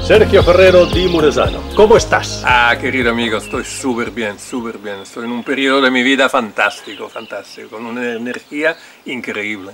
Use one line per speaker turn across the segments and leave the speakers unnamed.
Sergio Ferrero di Muresano, ¿cómo estás?
Ah, querido amigo, estoy súper bien, súper bien. Estoy en un periodo de mi vida fantástico, fantástico, con una energía increíble.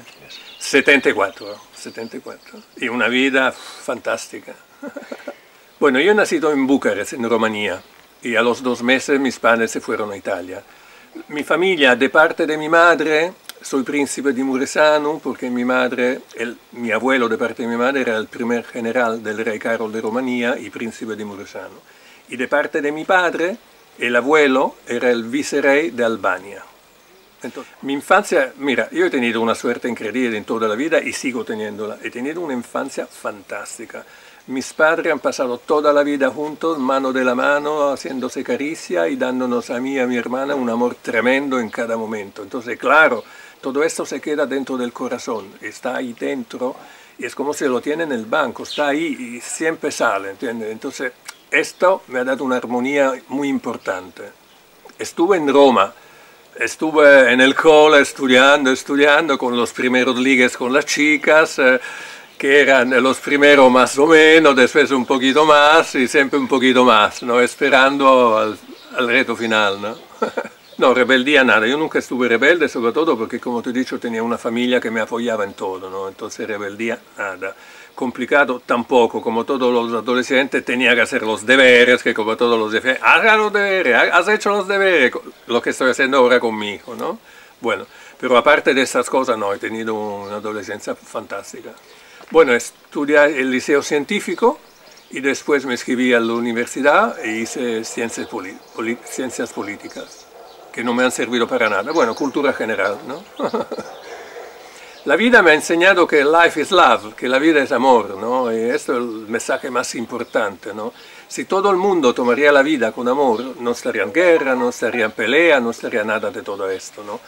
74, 74. Y una vida fantástica. Bueno, yo he nacido en Bucarest, en Rumanía, y a los 2 meses mis padres se fueron a Italia. Mi familia, de parte de mi madre, soy príncipe di Muresano, porque mi abuelo de parte de mi madre era el primer general del rey Carol de Rumanía y príncipe di Muresano. Y de parte de mi padre, el abuelo era el vicerey de Albania. Entonces, mi infancia, mira, yo he tenido una suerte increíble en toda la vida y sigo teniéndola. He tenido una infancia fantástica. Mis padres han pasado toda la vida juntos, mano de la mano, haciéndose caricia y dándonos a mí y a mi hermana un amor tremendo en cada momento. Entonces, claro, todo esto se queda dentro del corazón, está ahí dentro y es como si lo tiene en el banco, está ahí y siempre sale, ¿entiendes? Entonces, esto me ha dado una armonía muy importante. Estuve en Roma. Estuve en el cole estudiando con los primeros ligues con las chicas, que eran los primeros más o menos, después un poquito más y siempre un poquito más, ¿no? Esperando al reto final, ¿no? No, rebeldía nada, yo nunca estuve rebelde, sobre todo porque, como te he dicho, tenía una familia que me apoyaba en todo, ¿no? Entonces rebeldía nada. Complicado tampoco, como todos los adolescentes tenía que hacer los deberes, que como todos los deberes, haga los deberes, has hecho los deberes, lo que estoy haciendo ahora con mi hijo, ¿no? Bueno, pero aparte de esas cosas, no, he tenido una adolescencia fantástica. Bueno, estudié el liceo científico y después me inscribí a la universidad e hice ciencias políticas, que no me han servido para nada. Bueno, cultura general, ¿no? La vida me ha enseñado que life is love, que la vida es amor, ¿no? Y esto es el mensaje más importante, ¿no? Si todo el mundo tomaría la vida con amor, no estaría en guerra, no estaría en pelea, no estaría nada de todo esto, ¿no?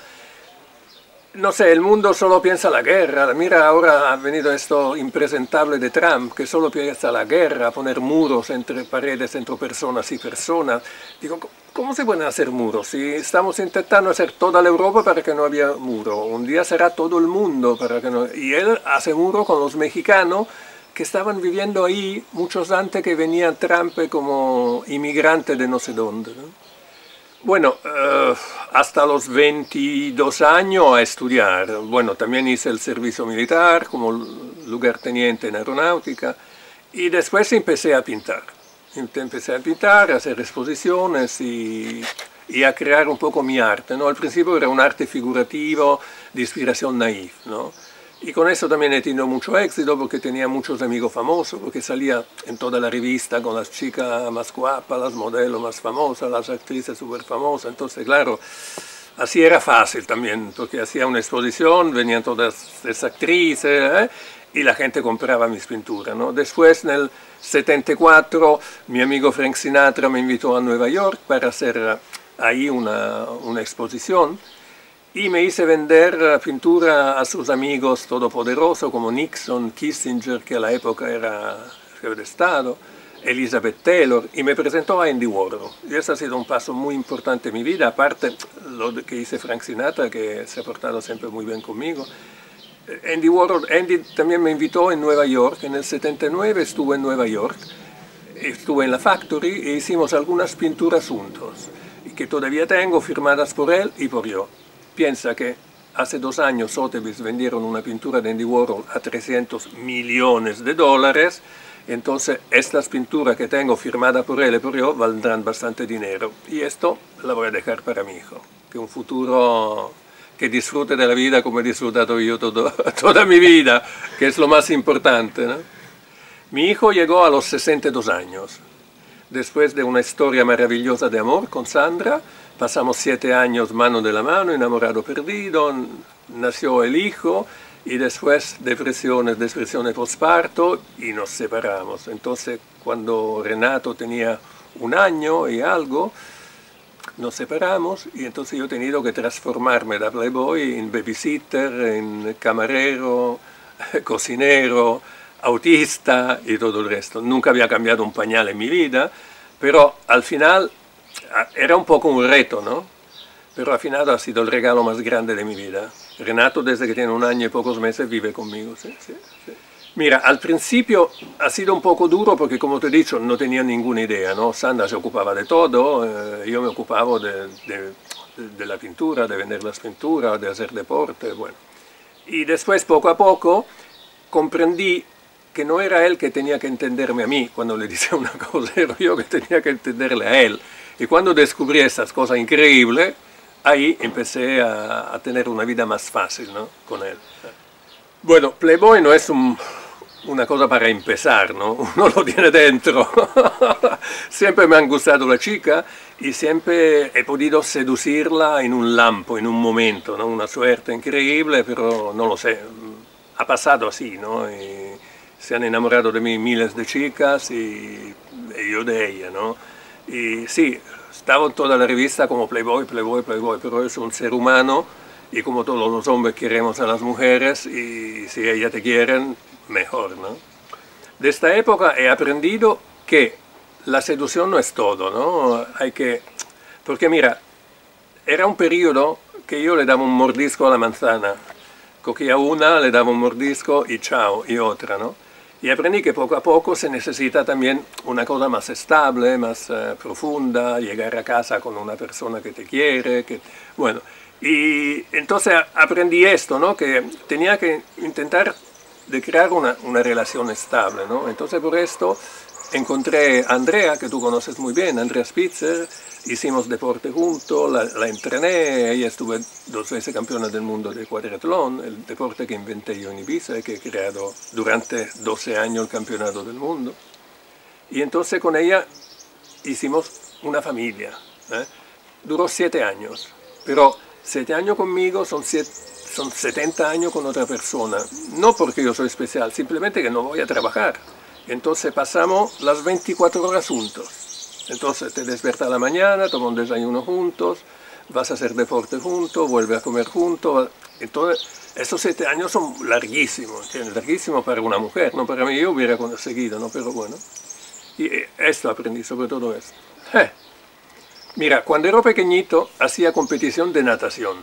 No sé, el mundo solo piensa la guerra. Mira, ahora ha venido esto impresentable de Trump, que solo piensa la guerra, poner muros entre paredes, entre personas y personas. Digo, ¿cómo se pueden hacer muros? Si estamos intentando hacer toda la Europa para que no haya muro, un día será todo el mundo para que no... Y él hace muro con los mexicanos que estaban viviendo ahí muchos antes que venía Trump como inmigrante de no sé dónde, ¿no? Bueno, hasta los 22 años a estudiar. Bueno, también hice el servicio militar como lugarteniente en aeronáutica y después empecé a pintar. Empecé a pintar, a hacer exposiciones y a crear un poco mi arte, ¿no? Al principio era un arte figurativo de inspiración naif, ¿no? Y con eso también he tenido mucho éxito porque tenía muchos amigos famosos, porque salía en toda la revista con las chicas más guapas, las modelos más famosas, las actrices súper famosas. Entonces, claro, así era fácil también, porque hacía una exposición, venían todas las actrices, y la gente compraba mis pinturas, ¿no? Después, en el 74, mi amigo Frank Sinatra me invitó a Nueva York para hacer ahí una exposición. Y me hice vender pintura a sus amigos todopoderosos como Nixon, Kissinger, que a la época era jefe de Estado, Elizabeth Taylor, y me presentó a Andy Warhol. Y ese ha sido un paso muy importante en mi vida, aparte lo que hice Frank Sinatra, que se ha portado siempre muy bien conmigo. Andy también me invitó en Nueva York, en el 79 estuve en Nueva York, estuve en la Factory e hicimos algunas pinturas juntos, y que todavía tengo firmadas por él y por yo. Piensa que hace 2 años Sotheby's vendieron una pintura de Andy Warhol a $300 millones, entonces estas pinturas que tengo firmadas por él y por yo valdrán bastante dinero. Y esto la voy a dejar para mi hijo, que un futuro que disfrute de la vida como he disfrutado yo toda mi vida, que es lo más importante, ¿no? Mi hijo llegó a los 62 años, después de una historia maravillosa de amor con Sandra. Pasamos 7 años mano de la mano, enamorado perdido, nació el hijo y después depresiones postparto y nos separamos. Entonces, cuando Renato tenía 1 año y algo, nos separamos y entonces yo he tenido que transformarme da playboy en babysitter, en camarero, cocinero, autista y todo el resto. Nunca había cambiado un pañal en mi vida, pero al final era un poco un reto, ¿no? Pero al final ha sido el regalo más grande de mi vida. Renato, desde que tiene 1 año y pocos meses, vive conmigo, sí, sí, sí. Mira, al principio ha sido un poco duro porque, como te he dicho, no tenía ninguna idea, ¿no? Sandra se ocupaba de todo, yo me ocupaba de la pintura, de vender las pinturas, de hacer deporte, bueno. Y después, poco a poco, comprendí que no era él que tenía que entenderme a mí cuando le decía una cosa, era yo que tenía que entenderle a él. Y cuando descubrí estas cosas increíbles, ahí empecé a tener una vida más fácil, ¿no? Con él. Bueno, Playboy no es una cosa para empezar, ¿no? Uno lo tiene dentro. Siempre me han gustado las chicas y siempre he podido seducirla en un lampo, en un momento, ¿no? Una suerte increíble, pero no lo sé, ha pasado así, ¿no? Y se han enamorado de mí miles de chicas y yo de ella, ¿no? Y sí, estaba en toda la revista como Playboy, Playboy, Playboy, pero es un ser humano y como todos los hombres queremos a las mujeres y si ellas te quieren, mejor, ¿no? De esta época he aprendido que la seducción no es todo, ¿no? Porque mira, era un periodo que yo le daba un mordisco a la manzana, cogía una, le daba un mordisco y chao, y otra, ¿no? Y aprendí que poco a poco se necesita también una cosa más estable, más profunda, llegar a casa con una persona que te quiere, bueno. Y entonces aprendí esto, ¿no? Que tenía que intentar de crear una relación estable, ¿no? Entonces por esto encontré a Andrea, que tú conoces muy bien, Andrea Spitzer, hicimos deporte juntos, la entrené, ella estuve 2 veces campeona del mundo de cuadratlón, el deporte que inventé yo en Ibiza y que he creado durante 12 años el campeonato del mundo. Y entonces con ella hicimos una familia, ¿eh? Duró 7 años, pero 7 años conmigo son 70 años con otra persona, no porque yo soy especial, simplemente que no voy a trabajar. Entonces pasamos las 24 horas juntos. Entonces te despiertas a la mañana, tomas un desayuno juntos, vas a hacer deporte juntos, vuelves a comer juntos. Entonces, esos 7 años son larguísimos, ¿entiendes? Larguísimos para una mujer, no para mí, yo hubiera conseguido, ¿no? Pero bueno, y esto aprendí, sobre todo esto. Mira, cuando era pequeñito hacía competición de natación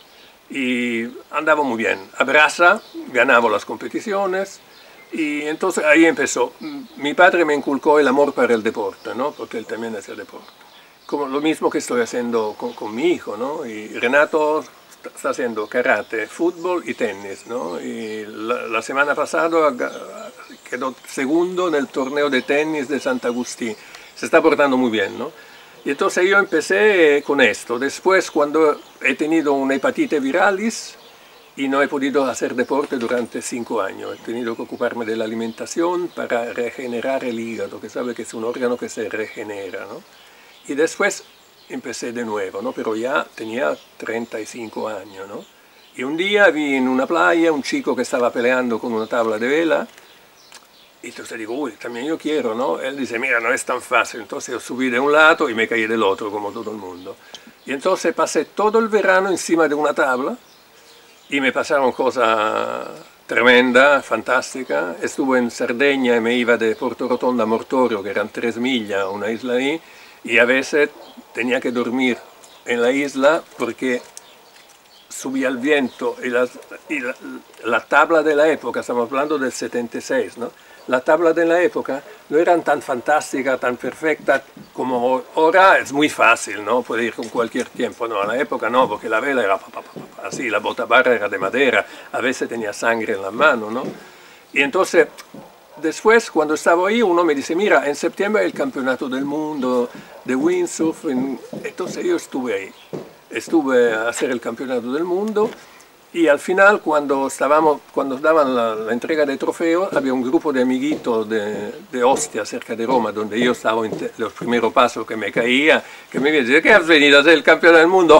y andaba muy bien. A brasa ganaba las competiciones. Y entonces ahí empezó. Mi padre me inculcó el amor para el deporte, ¿no? Porque él también hacía deporte. Como lo mismo que estoy haciendo con mi hijo, ¿no? Y Renato está haciendo karate, fútbol y tenis, ¿no? Y la semana pasada quedó segundo en el torneo de tenis de Sant'Agustín. Se está portando muy bien, ¿no? Y entonces yo empecé con esto. Después, cuando he tenido una hepatitis viralis, y no he podido hacer deporte durante 5 años. He tenido que ocuparme de la alimentación para regenerar el hígado, que sabe que es un órgano que se regenera, ¿no? Y después empecé de nuevo, ¿no? Pero ya tenía 35 años, ¿no? Y un día vi en una playa un chico que estaba peleando con una tabla de vela, y entonces digo, uy, también yo quiero, ¿no? Él dice, mira, no es tan fácil. Entonces yo subí de un lado y me caí del otro, como todo el mundo. Y entonces pasé todo el verano encima de una tabla, y me pasaron cosas tremendas, fantásticas. Estuve en Cerdeña y me iba de Porto Rotondo a Mortorio, que eran 3 millas, una isla ahí, y a veces tenía que dormir en la isla porque subía el viento y la tabla de la época, estamos hablando del 76, ¿no? La tabla de la época no eran tan fantásticas, tan perfectas como ahora. Es muy fácil, ¿no? Puede ir con cualquier tiempo, no, a la época no, porque la vela era así, la botabarra era de madera, a veces tenía sangre en la mano, ¿no? Y entonces, después, cuando estaba ahí, uno me dice, mira, en septiembre hay el campeonato del mundo de windsurf, entonces yo estuve ahí, estuve a hacer el campeonato del mundo. Y al final, cuando daban la entrega de trofeos, había un grupo de amiguitos de Ostia, cerca de Roma, donde yo estaba en los primeros pasos que me caía, que me decían, ¿qué has venido a ser el campeón del mundo?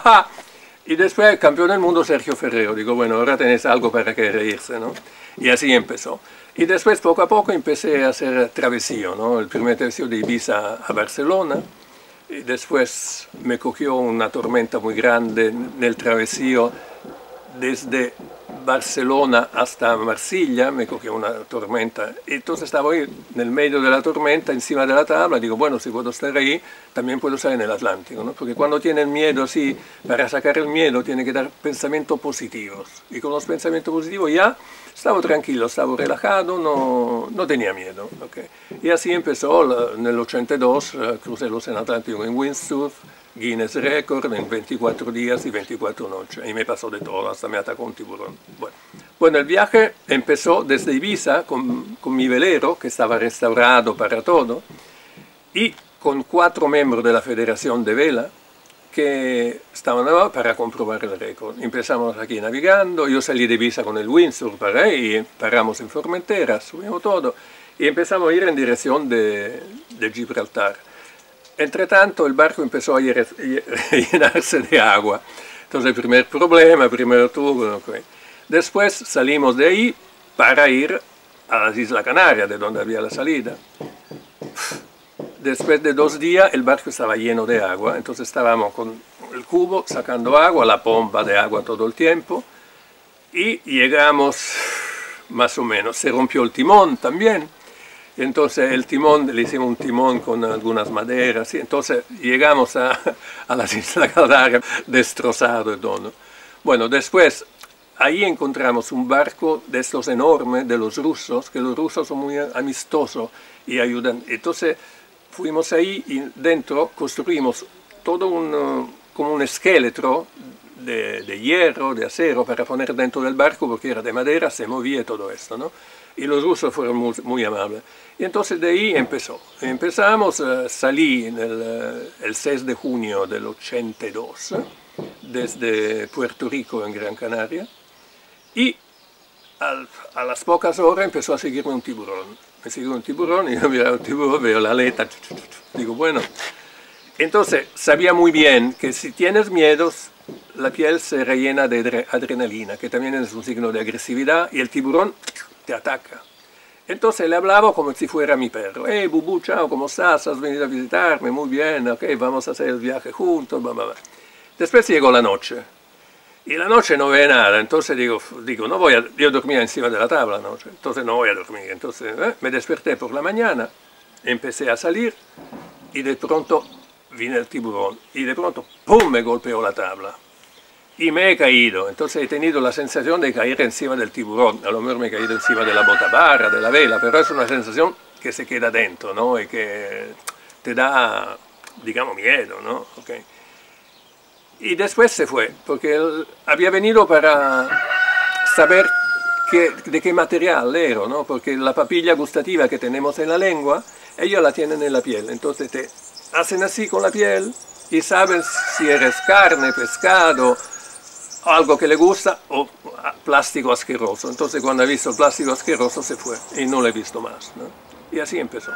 Y después el campeón del mundo, Sergio Ferrero. Digo, bueno, ahora tenés algo para que reírse, ¿no? Y así empezó. Y después, poco a poco, empecé a hacer travesío, ¿no? El primer travesío de Ibiza a Barcelona. Y después me cogió una tormenta muy grande nel travesío desde Barcelona hasta Marsiglia, me cogió una tormenta. Entonces estaba ahí en el medio de la tormenta, encima de la tabla, digo, bueno, si puedo estar ahí, también puedo estar en el Atlántico, ¿no? Porque cuando tienen miedo, sí, para sacar el miedo tiene que dar pensamientos positivos. Y con los pensamientos positivos ya estaba tranquilo, estaba relajado, no tenía miedo. ¿Okay? Y así empezó, en el 82, crucé el Océano Atlántico en windsurf, Guinness Record en 24 días y 24 noches. Y me pasó de todo, hasta me atacó un tiburón. Bueno, el viaje empezó desde Ibiza con mi velero, que estaba restaurado para todo, y con 4 miembros de la Federación de Vela, que estaban para comprobar el récord. Empezamos aquí navegando, yo salí de Ibiza con el windsurf para ahí, paramos en Formentera, subimos todo, y empezamos a ir en dirección de Gibraltar. Entre tanto, el barco empezó a llenarse de agua. Entonces, el primer problema, el primer tubo. Okay. Después salimos de ahí para ir a las Islas Canarias, de donde había la salida. Después de 2 días, el barco estaba lleno de agua. Entonces, estábamos con el cubo sacando agua, la pompa de agua todo el tiempo. Y llegamos, más o menos, se rompió el timón también. Entonces el timón, le hicimos un timón con algunas maderas, y entonces llegamos a las Islas Canarias destrozado y todo. Bueno, después ahí encontramos un barco de estos enormes de los rusos, que los rusos son muy amistosos y ayudan. Entonces fuimos ahí y dentro construimos todo como un esqueleto de hierro, de acero, para poner dentro del barco, porque era de madera, se movía todo esto, ¿no? Y los rusos fueron muy amables. Y entonces de ahí empezamos, salí el 6 de junio del 82, desde Puerto Rico en Gran Canaria, y a las pocas horas empezó a seguirme un tiburón. Me siguió un tiburón y yo miraba un tiburón, veo la aleta, digo, bueno. Entonces sabía muy bien que si tienes miedos, la piel se rellena de adrenalina, que también es un signo de agresividad, y el tiburón te ataca. Entonces le hablaba como si fuera mi perro. Hey, Bubu, chao, ¿cómo estás? ¿Has venido a visitarme? Muy bien, ok, vamos a hacer el viaje juntos, bla, bla, bla. Después llegó la noche. Y la noche no ve nada, entonces digo no voy a, yo dormía encima de la tabla anoche, entonces no voy a dormir. Entonces me desperté por la mañana, empecé a salir y de pronto vino el tiburón y de pronto ¡pum! Me golpeó la tabla. Y me he caído, entonces he tenido la sensación de caer encima del tiburón. A lo mejor me he caído encima de la botabarra, de la vela, pero es una sensación que se queda dentro, ¿no? Y que te da, digamos, miedo, ¿no? Okay. Y después se fue, porque él había venido para saber de qué material era, ¿no? Porque la papilla gustativa que tenemos en la lengua, ellos la tienen en la piel. Entonces te hacen así con la piel y saben si eres carne, pescado, algo que le gusta o plástico asqueroso. Entonces cuando ha visto el plástico asqueroso se fue y no lo he visto más, ¿no? Y así empezó.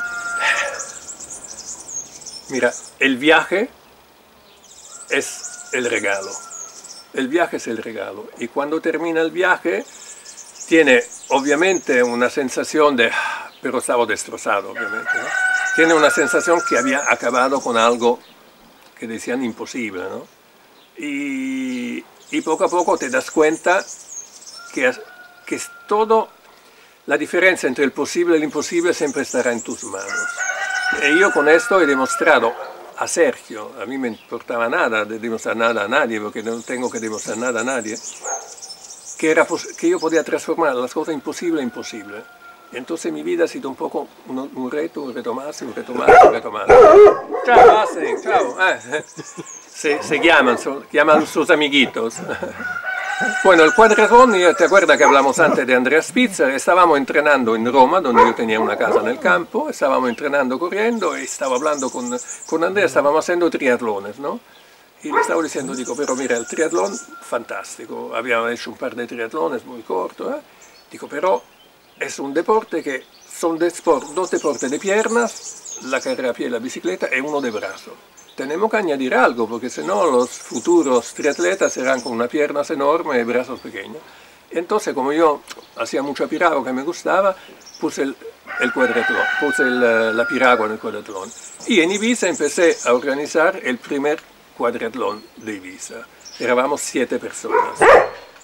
Mira, el viaje es el regalo. El viaje es el regalo. Y cuando termina el viaje tiene obviamente una sensación de... pero estaba destrozado, obviamente, ¿no? Tiene una sensación que había acabado con algo que decían imposible, ¿no? Y poco a poco te das cuenta que es todo, la diferencia entre el posible y el imposible siempre estará en tus manos. Y yo con esto he demostrado a Sergio, a mí me importaba nada de demostrar nada a nadie, porque no tengo que demostrar nada a nadie, que yo podía transformar las cosas imposibles en imposibles. Entonces mi vida ha sido un poco un reto más, un reto más, un reto más. Ciao, Asen, ciao. Se llaman sus amiguitos. Bueno, el cuadratón, ¿te acuerdas que hablamos antes de Andrea Spitzer? Estábamos entrenando en Roma, donde yo tenía una casa en el campo, estábamos entrenando corriendo y estaba hablando con Andrea, estábamos haciendo triatlones, ¿no? Y le estaba diciendo, digo, pero mira, el triatlón, fantástico, habíamos hecho un par de triatlones muy cortos, ¿eh? Digo, pero es un deporte que son dos deportes de piernas, la carrera a pie y la bicicleta, y uno de brazo. Tenemos que añadir algo, porque si no los futuros triatletas serán con una piernas enorme y brazos pequeños. Entonces, como yo hacía mucha piragua que me gustaba, puse el cuadratlón, puse la piragua en el cuadratlón. Y en Ibiza empecé a organizar el primer cuadratlón de Ibiza. Éramos 7 personas.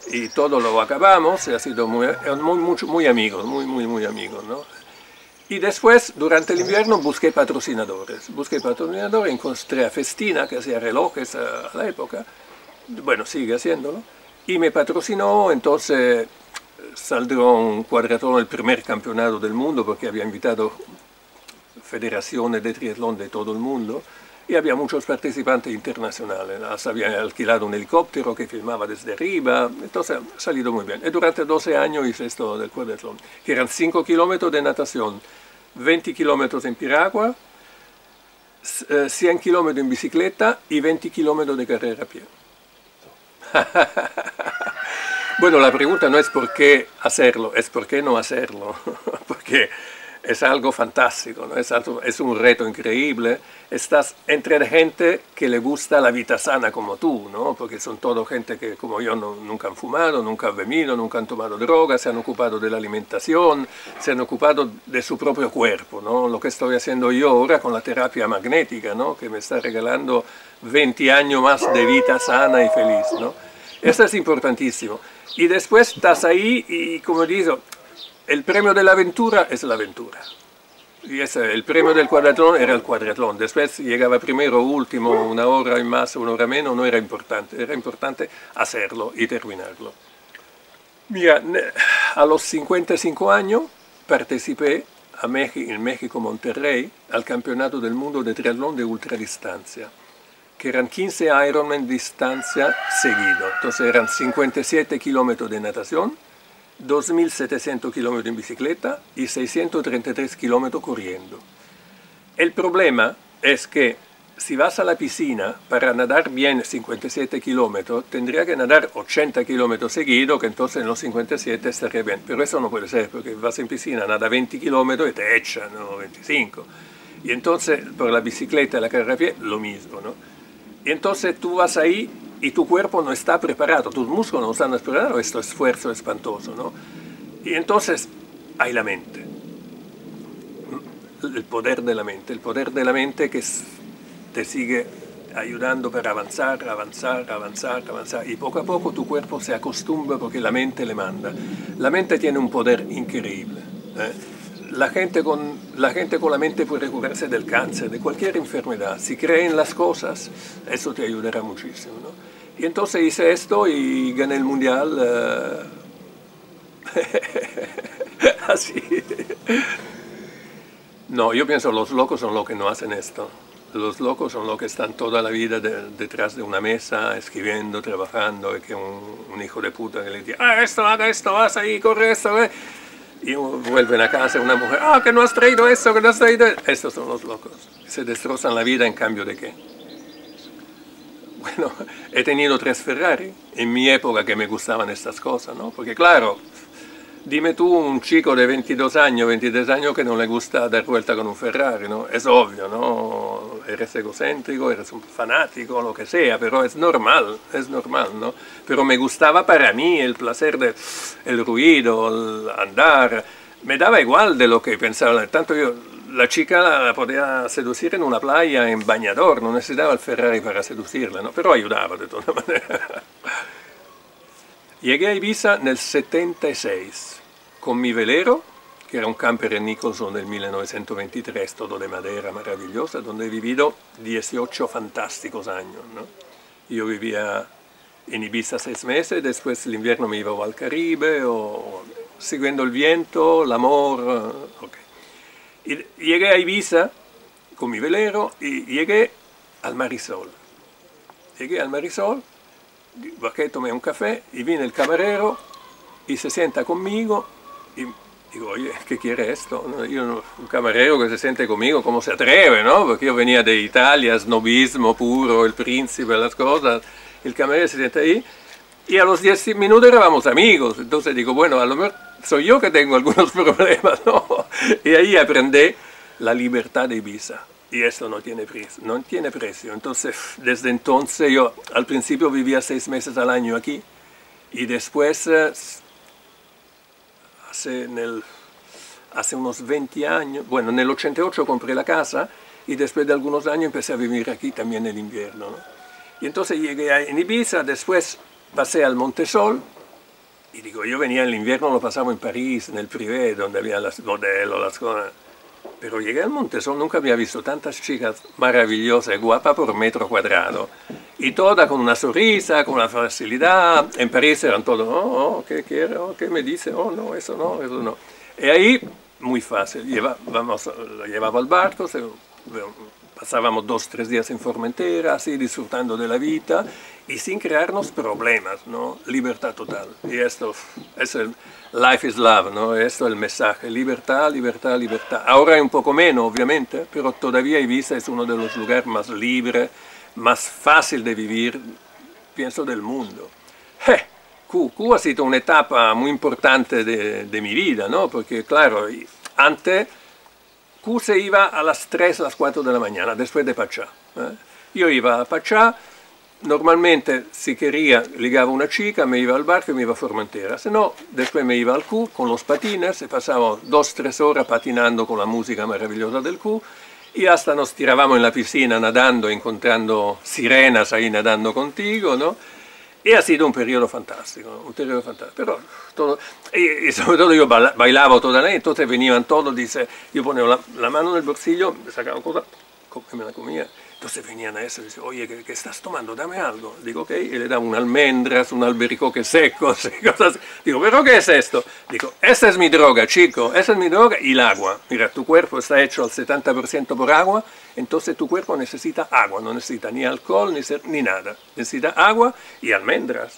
y todo lo acabamos, y ha sido muy amigos, muy amigos, ¿no? Y después, durante el invierno, busqué patrocinadores, encontré a Festina, que hacía relojes a la época, bueno, sigue haciéndolo, y me patrocinó. Entonces saldrá un cuadratlón, el primer campeonato del mundo, porque había invitado federaciones de triatlón de todo el mundo, y había muchos participantes internacionales. Habían alquilado un helicóptero que filmaba desde arriba, entonces ha salido muy bien. Y durante 12 años hice esto del cuadratlón, que eran 5 kilómetros de natación, 20 kilómetros en piragua, 100 kilómetros en bicicleta y 20 kilómetros de carrera a pie. Bueno, la pregunta no es por qué hacerlo, es por qué no hacerlo, porque es algo fantástico, ¿no? Es un reto increíble. Estás entre gente que le gusta la vida sana como tú, ¿no? Porque son todo gente que, como yo, nunca han fumado, nunca han bebido, nunca han tomado drogas, se han ocupado de la alimentación, se han ocupado de su propio cuerpo, ¿no? Lo que estoy haciendo yo ahora con la terapia magnética, ¿no? Que me está regalando 20 años más de vida sana y feliz, ¿no? Eso es importantísimo. Y después estás ahí y, como digo, el premio de la aventura es la aventura. Y el premio del cuadratlón era el cuadratlón. Después llegaba primero o último, una hora más, una hora menos, no era importante. Era importante hacerlo y terminarlo. Mira, a los 55 años participé en México, Monterrey, al Campeonato del Mundo de Triatlón de Ultradistancia, que eran 15 Ironman distancia seguido. Entonces eran 57 kilómetros de natación, 2.700 kilómetros en bicicleta y 633 kilómetros corriendo. El problema es que si vas a la piscina, para nadar bien 57 kilómetros, tendría que nadar 80 kilómetros seguidos, que entonces en los 57 estaría bien. Pero eso no puede ser, porque vas en piscina, nada 20 kilómetros y te echan, ¿no? 25. Y entonces, por la bicicleta y la carrera a pie, lo mismo, ¿no? Y entonces tú vas ahí y tu cuerpo no está preparado, tus músculos no están preparados, este esfuerzo espantoso, ¿no? Y entonces hay la mente, el poder de la mente que te sigue ayudando para avanzar, y poco a poco tu cuerpo se acostumbra porque la mente le manda. La mente tiene un poder increíble, ¿eh? La gente con la mente puede curarse del cáncer, de cualquier enfermedad. Si cree en las cosas, eso te ayudará muchísimo, ¿no? Y entonces hice esto y gané el mundial así. No, yo pienso los locos son los que no hacen esto. Los locos son los que están toda la vida detrás de una mesa, escribiendo, trabajando, y que un hijo de puta que le dice, haga esto, vas ahí, corre esto, y vuelven a casa una mujer, que no has traído eso, que no has traído eso. Estos son los locos, se destrozan la vida en cambio de qué. Bueno, he tenido 3 Ferrari en mi época que me gustaban estas cosas, ¿no? Porque claro, dime tú un chico de 22 años, 23 años que no le gusta dar vuelta con un Ferrari, ¿no? Es obvio, ¿no? Eres egocéntrico, eres un fanático, lo que sea, pero es normal, ¿no? Pero me gustaba para mí el placer del ruido, el andar, me daba igual de lo que pensaba, tanto yo, la chica la podía seducir en una playa, en bañador, no necesitaba el Ferrari para seducirla, ¿no? Pero ayudaba de todas maneras. Llegué a Ibiza nel 76 con mi velero, que era un camper Nicholson del 1923, todo de madera maravillosa, donde he vivido 18 fantásticos años, ¿no? Yo vivía en Ibiza 6 meses, después el invierno me iba al Caribe, o siguiendo el viento, el amor, ok. Y llegué a Ibiza con mi velero y llegué al Marisol. Bajé, tomé un café y viene el camarero y se sienta conmigo y digo, oye, ¿qué quiere esto? Yo, un camarero que se siente conmigo, ¿cómo se atreve? ¿No? Porque yo venía de Italia, snobismo puro, el príncipe, las cosas. El camarero se sienta ahí y a los 10 minutos éramos amigos. Entonces digo, bueno, a lo mejor soy yo que tengo algunos problemas, ¿no? Y ahí aprendí la libertad de Ibiza. Y esto no tiene precio. Entonces, desde entonces yo al principio vivía 6 meses al año aquí y después, hace unos 20 años, bueno, en el 88 compré la casa y después de algunos años empecé a vivir aquí también en invierno, ¿no? Y entonces llegué en Ibiza, después pasé al Montesol Y digo, yo venía en el invierno, lo pasaba en París, en el privé, donde había las modelos, las cosas. Pero llegué al Montesón, nunca había visto tantas chicas maravillosas, guapas por metro cuadrado. Y todas con una sonrisa, con una facilidad. En París eran todos, ¿qué quiere? Oh, ¿qué me dice? Oh, no, eso no, eso no. Y ahí, muy fácil, lo llevaba al barco, pasábamos 2 o 3 días en Formentera, así disfrutando de la vida y sin crearnos problemas, ¿no? Libertad total. Y esto es el life is love, ¿no? Esto es el mensaje, libertad, libertad, libertad. Ahora hay un poco menos, obviamente, pero todavía Ibiza es uno de los lugares más libres, más fácil de vivir, pienso, del mundo. Q ha sido una etapa muy importante de mi vida, ¿no? Porque, claro, antes Q se iba a las 3, a las 4 de la mañana, después de Pachá. Yo iba a Pachá, normalmente, si quería, ligaba una chica, me iba al barco y me iba a Formentera. Si no, después me iba al Q con los patines y pasaba 2 o 3 horas patinando con la música maravillosa del Q y hasta nos tirábamos en la piscina nadando, encontrando sirenas ahí nadando contigo, ¿no? Y ha sido un periodo fantástico, pero todo, y sobre todo yo bailaba toda la noche, entonces venían todos, dice, yo ponía la mano en el bolsillo, me sacaba cosa, me la comía, entonces venían a eso y dicen, oye, ¿qué estás tomando? Dame algo. Digo, ok, y le daba un almendras, un albericoque seco, cosas. Digo, ¿pero qué es esto? Digo, esa es mi droga, chico, esa es mi droga y el agua. Mira, tu cuerpo está hecho al 70% por agua, entonces tu cuerpo necesita agua, no necesita ni alcohol ni nada. Necesita agua y almendras.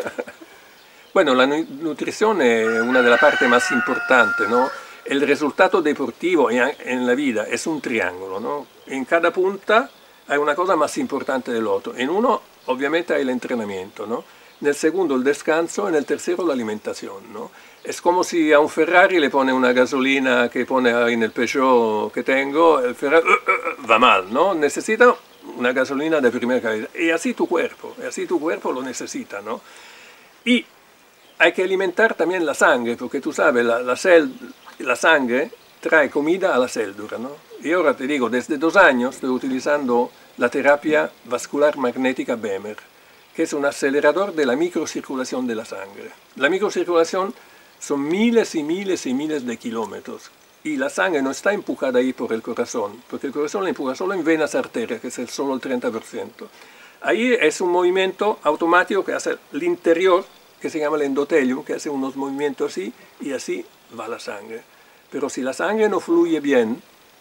Bueno, la nutrición es una de las partes más importantes, ¿no? El resultado deportivo en la vida es un triángulo, ¿no? En cada punta hay una cosa más importante del otro. En uno, obviamente, hay el entrenamiento, ¿no? En el segundo, el descanso. En el tercero, la alimentación, ¿no? Es como si a un Ferrari le pone una gasolina que pone ahí en el Peugeot que tengo, el Ferrari va mal, ¿no? Necesita una gasolina de primera calidad. Y así tu cuerpo lo necesita, ¿no? Y hay que alimentar también la sangre, porque tú sabes, la sangre trae comida a la célula, ¿no? Y ahora te digo, desde 2 años estoy utilizando la terapia vascular magnética Bemer, que es un acelerador de la microcirculación de la sangre. La microcirculación son miles y miles y miles de kilómetros y la sangre no está empujada ahí por el corazón, porque el corazón la empuja solo en venas arterias, que es solo el 30%. Ahí es un movimiento automático que hace el interior, que se llama el endotelio, que hace unos movimientos así y así va la sangre. Pero si la sangre no fluye bien,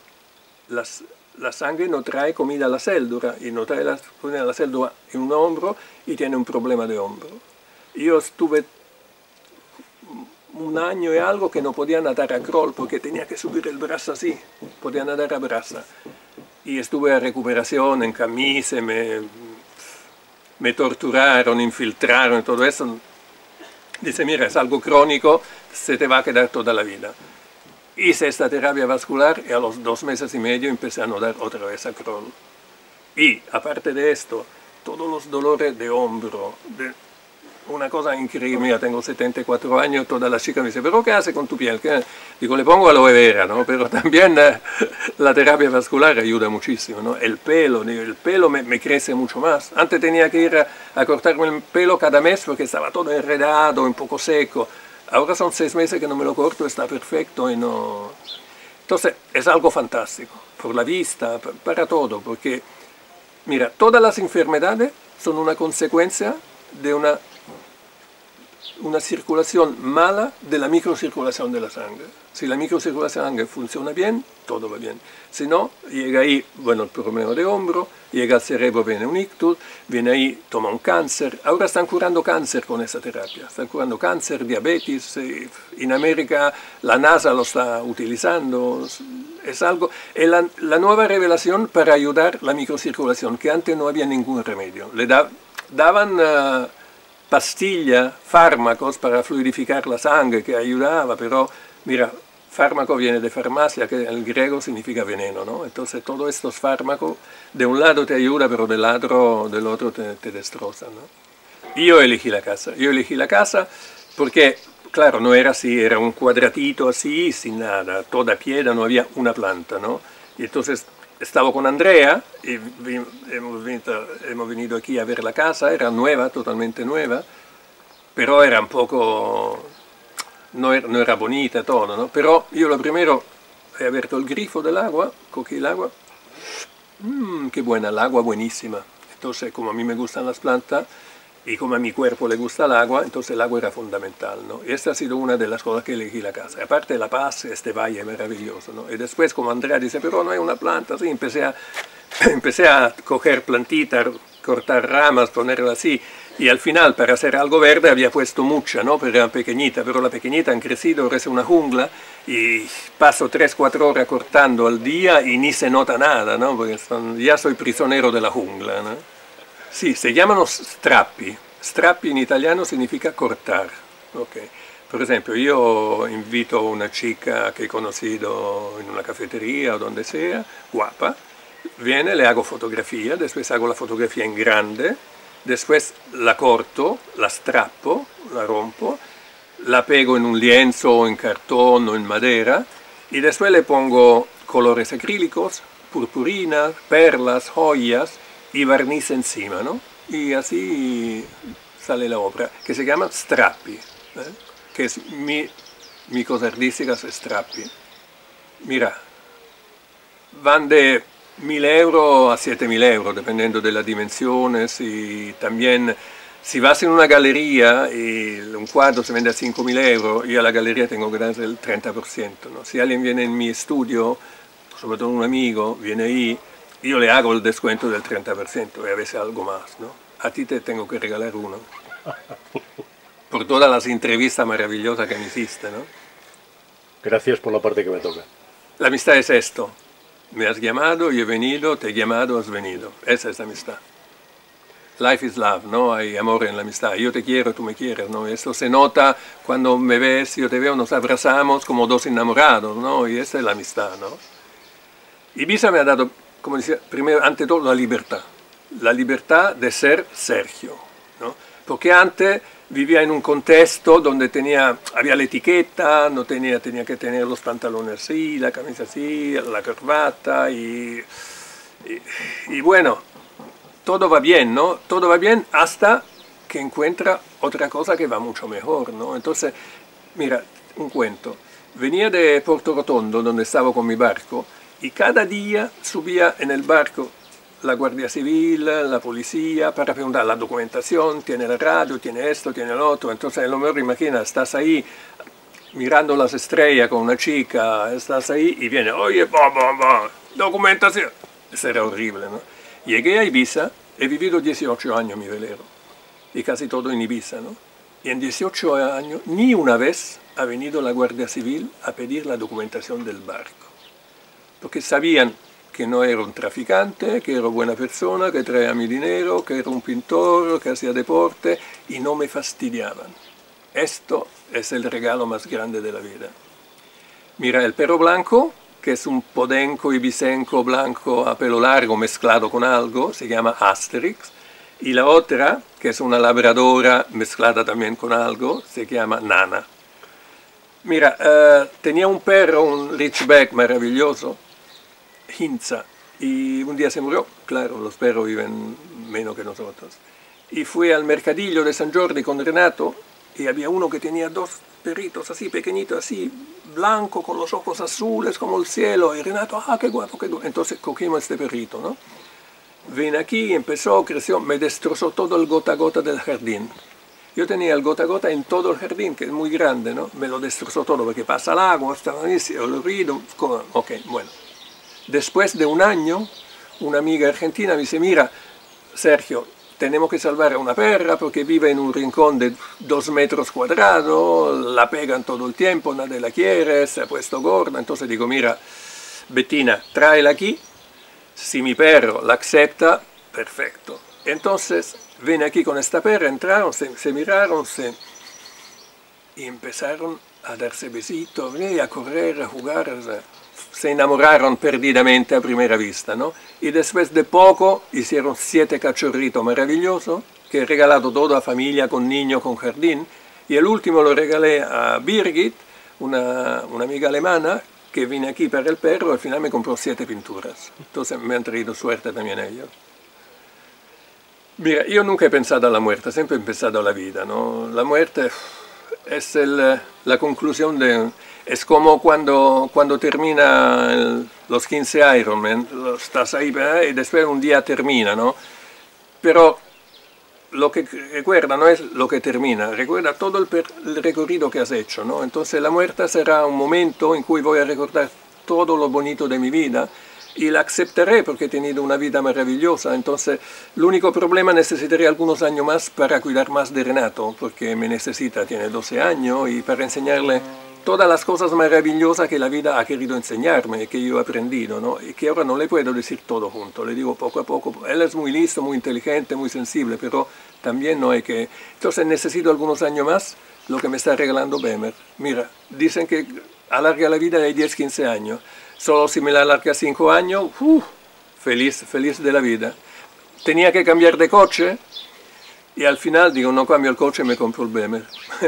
la sangre no trae comida a la célula y no trae la comida a la célula en un hombro y tiene un problema de hombro. Yo estuve 1 año y algo que no podía nadar a crawl porque tenía que subir el brazo así, podía nadar a brasa. Y estuve a recuperación en camisa, me torturaron, infiltraron y todo eso. Dice, mira, es algo crónico, se te va a quedar toda la vida. Hice esta terapia vascular y a los 2 meses y medio empecé a nadar otra vez a crawl. Y aparte de esto, todos los dolores de hombro, una cosa increíble, mira, tengo 74 años, toda la chica me dice, ¿pero qué hace con tu piel? Digo, le pongo aloe vera, ¿no? Pero también la terapia vascular ayuda muchísimo, ¿no? El pelo me crece mucho más. Antes tenía que ir a cortarme el pelo cada mes porque estaba todo enredado, un poco seco. Ahora son 6 meses que no me lo corto, está perfecto y no... Entonces, es algo fantástico, por la vista, para todo, porque, mira, todas las enfermedades son una consecuencia de una circulación mala de la microcirculación de la sangre. Si la microcirculación de la sangre funciona bien, todo va bien. Si no, llega ahí, bueno, el problema de hombro, llega al cerebro, viene un ictus, viene ahí, toma un cáncer. Ahora están curando cáncer con esa terapia. Están curando cáncer, diabetes. En América la NASA lo está utilizando. Es algo, es la nueva revelación para ayudar la microcirculación, que antes no había ningún remedio. Le daban pastillas, fármacos para fluidificar la sangre que ayudaba, pero mira, fármaco viene de farmacia, que en griego significa veneno, ¿no? Entonces todos estos fármacos de un lado te ayudan, pero del otro te destrozan, ¿no? Yo elegí la casa porque, claro, no era así, era un cuadratito así, sin nada, toda piedra, no había una planta, ¿no? Y entonces estaba con Andrea y hemos venido aquí a ver la casa, era nueva, totalmente nueva. pero era un poco, no era bonita todo, ¿no? Pero yo lo primero he abierto el grifo del agua, cogí el agua, qué buena, el agua buenísima. Entonces, como a mí me gustan las plantas y como a mi cuerpo le gusta el agua, entonces el agua era fundamental, ¿no? Y esta ha sido una de las cosas que elegí la casa. Aparte de la paz, este valle maravilloso, ¿no? Y después, como Andrea dice, pero no hay una planta, sí, empecé a coger plantitas, cortar ramas, ponerlas así. Y al final, para hacer algo verde, había puesto mucha, ¿no? Pero era pequeñita, pero la pequeñita han crecido, ahora es una jungla y paso 3-4 horas cortando al día y ni se nota nada, ¿no? Porque ya soy prisionero de la jungla, ¿no? Sí, se llaman strappi. Strappi in italiano significa cortar. Okay. Por ejemplo, yo invito a una chica que he conocido en una cafetería o donde sea, guapa, viene, le hago fotografía, después hago la fotografía en grande, después la corto, la strappo, la rompo, la pego en un lienzo o en cartón o en madera y después le pongo colores acrílicos, purpurina, perlas, joyas y barniz encima, ¿no? Y así sale la obra, que se llama strappi, que es mi cosa artística, es strappi. Mira, van de 1.000 euros a 7.000 euros, dependiendo de las dimensiones, y también si vas en una galería y un cuadro se vende a 5.000 euros, yo a la galería tengo que dar el 30%, ¿no? Si alguien viene en mi estudio, sobre todo un amigo, viene ahí, yo le hago el descuento del 30% y a veces algo más, ¿no? A ti te tengo que regalar uno. Por todas las entrevistas maravillosas que me hiciste, ¿no?
Gracias por la parte que me toca.
La amistad es esto. Me has llamado, yo he venido, te he llamado, has venido. Esa es la amistad. Life is love, ¿no? Hay amor en la amistad. Yo te quiero, tú me quieres, ¿no? Eso se nota cuando me ves, yo te veo, nos abrazamos como dos enamorados, ¿no? Y esa es la amistad, ¿no? Ibiza me ha dado, como decía, primero, ante todo, la libertad. La libertad de ser Sergio, ¿no? Porque antes vivía en un contexto donde había la etiqueta, no tenía que tener los pantalones así, la camisa así, la corbata y bueno, todo va bien, ¿no? Todo va bien hasta que encuentra otra cosa que va mucho mejor, ¿no? Entonces, mira, un cuento. Venía de Porto Rotondo, donde estaba con mi barco, y cada día subía en el barco la Guardia Civil, la policía, para preguntar la documentación, tiene la radio, tiene esto, tiene lo otro. Entonces, a lo mejor, imagina, estás ahí mirando las estrellas con una chica, estás ahí y viene, oye, documentación. Eso era horrible, ¿no? Llegué a Ibiza, he vivido 18 años mi velero, y casi todo en Ibiza, ¿no? Y en 18 años, ni una vez ha venido la Guardia Civil a pedir la documentación del barco, porque sabían que no era un traficante, que era buena persona, que traía mi dinero, que era un pintor, que hacía deporte, y no me fastidiaban. Esto es el regalo más grande de la vida. Mira, el perro blanco, que es un podenco ibicenco blanco a pelo largo mezclado con algo, se llama Asterix, y la otra, que es una labradora mezclada también con algo, se llama Nana. Mira, tenía un perro, un Ridgeback maravilloso, Hinza, y un día se murió. Claro, los perros viven menos que nosotros. Y fui al mercadillo de San Jordi con Renato y había uno que tenía dos perritos así pequeñitos, así blanco, con los ojos azules como el cielo. Y Renato, ah, qué guapo, qué guapo. Entonces cogimos este perrito, ¿no? Vine aquí, empezó, creció, me destrozó todo el gota a gota del jardín. Yo tenía el gota a gota en todo el jardín, que es muy grande, ¿no? Me lo destrozó todo porque pasa el agua, estaba ahí, el ruido. Ok, bueno. Después de un año, una amiga argentina me dice, mira, Sergio, tenemos que salvar a una perra porque vive en un rincón de 2 metros cuadrados, la pegan todo el tiempo, nadie la quiere, se ha puesto gorda. Entonces digo, mira, Bettina, tráela aquí, si mi perro la acepta, perfecto. Entonces, ven aquí con esta perra, entraron, se miraron, y empezaron a darse besitos, a correr, a jugar, se enamoraron perdidamente a primera vista, ¿no? Y después de poco hicieron 7 cachorritos maravillosos, que he regalado todo a familia, con niños, con jardín, y el último lo regalé a Birgit, una amiga alemana, que vine aquí para el perro, y al final me compró 7 pinturas. Entonces me han traído suerte también ellos. Mira, io nunca he pensado a la muerte, sempre he pensado a la vida, ¿no? La muerte es la conclusión de... Es como cuando termina los 15 Ironman, estás ahí y después un día termina, ¿no? Pero lo que recuerda no es lo que termina, recuerda todo el recorrido que has hecho, ¿no? Entonces la muerte será un momento en cui voy a recordar todo lo bonito de mi vida y la aceptaré porque he tenido una vida maravillosa. Entonces el único problema, necesitaré algunos años más para cuidar más de Renato, porque me necesita, tiene 12 años, y para enseñarle todas las cosas maravillosas que la vida ha querido enseñarme, que yo he aprendido, ¿no? Y que ahora no le puedo decir todo junto, le digo poco a poco. Él es muy listo, muy inteligente, muy sensible, pero también no hay que... Entonces necesito algunos años más, lo que me está regalando Bemer. Mira, dicen que alarga la vida de 10-15 años. Solo si me la alarga 5 años, feliz de la vida. Tenía que cambiar de coche y al final digo, no cambio el coche, me compro el Bemer.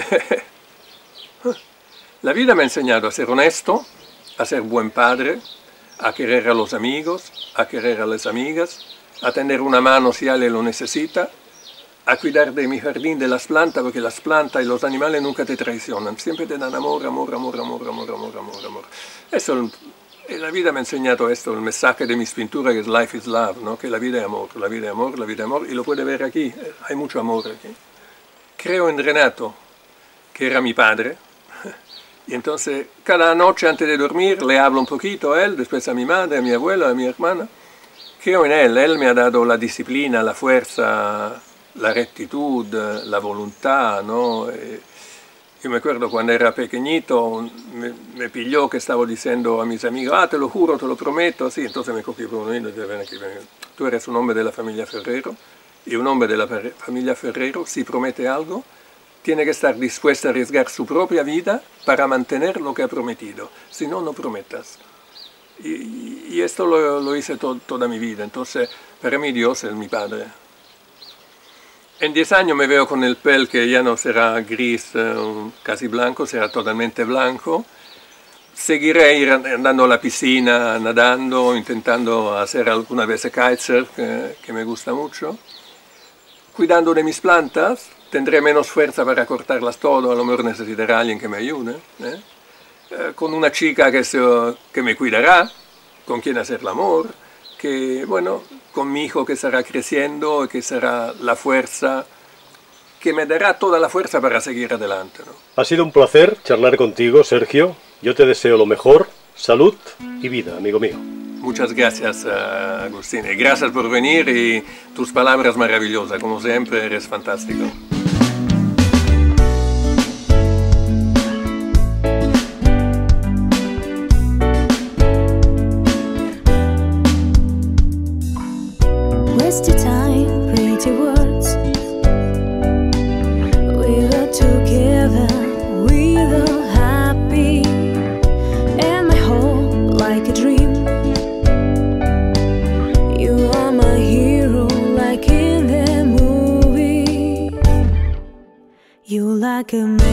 La vida me ha enseñado a ser honesto, a ser buen padre, a querer a los amigos, a querer a las amigas, a tener una mano si alguien lo necesita, a cuidar de mi jardín, de las plantas, porque las plantas y los animales nunca te traicionan, siempre te dan amor, amor, amor, amor, amor, amor, amor, amor. Eso, la vida me ha enseñado esto, el mensaje de mis pinturas, que es Life is Love, ¿no? Que la vida es amor, la vida es amor, la vida es amor, y lo puede ver aquí, hay mucho amor aquí. Creo en Renato, que era mi padre, y entonces cada noche antes de dormir le hablo un poquito a él, después a mi madre, a mi abuela, a mi hermana. Creo en él me ha dado la disciplina, la fuerza, la rectitud, la voluntad, ¿no? Yo me acuerdo cuando era pequeñito, me pilló que estaba diciendo a mis amigos, te lo juro, te lo prometo, así. Entonces me cogió por uno y dice, ven aquí, tú eres un hombre de la familia Ferrero, y un hombre de la familia Ferrero, si promete algo, tiene que estar dispuesto a arriesgar su propia vida para mantener lo que ha prometido, si no, no prometas. Y esto lo hice toda mi vida, entonces para mí Dios es mi padre. En 10 años me veo con el pelo que ya no será gris, casi blanco, será totalmente blanco. Seguiré andando a la piscina, nadando, intentando hacer alguna vez kitesurf, que me gusta mucho. Cuidando de mis plantas, tendré menos fuerza para cortarlas todo, a lo mejor necesitaré a alguien que me ayude. Con una chica que me cuidará, con quien hacer el amor, que, bueno, con mi hijo que estará creciendo y que será la fuerza, que me dará toda la fuerza para seguir adelante, ¿no?
Ha sido un placer charlar contigo, Sergio. Yo te deseo lo mejor, salud y vida, amigo mío.
Muchas gracias, Agustín, y gracias por venir y tus palabras maravillosas, como siempre, eres fantástico.
Waste your time, pretty words. We were together, we were happy, and my whole like a dream. You are my hero, like in the movie. You like a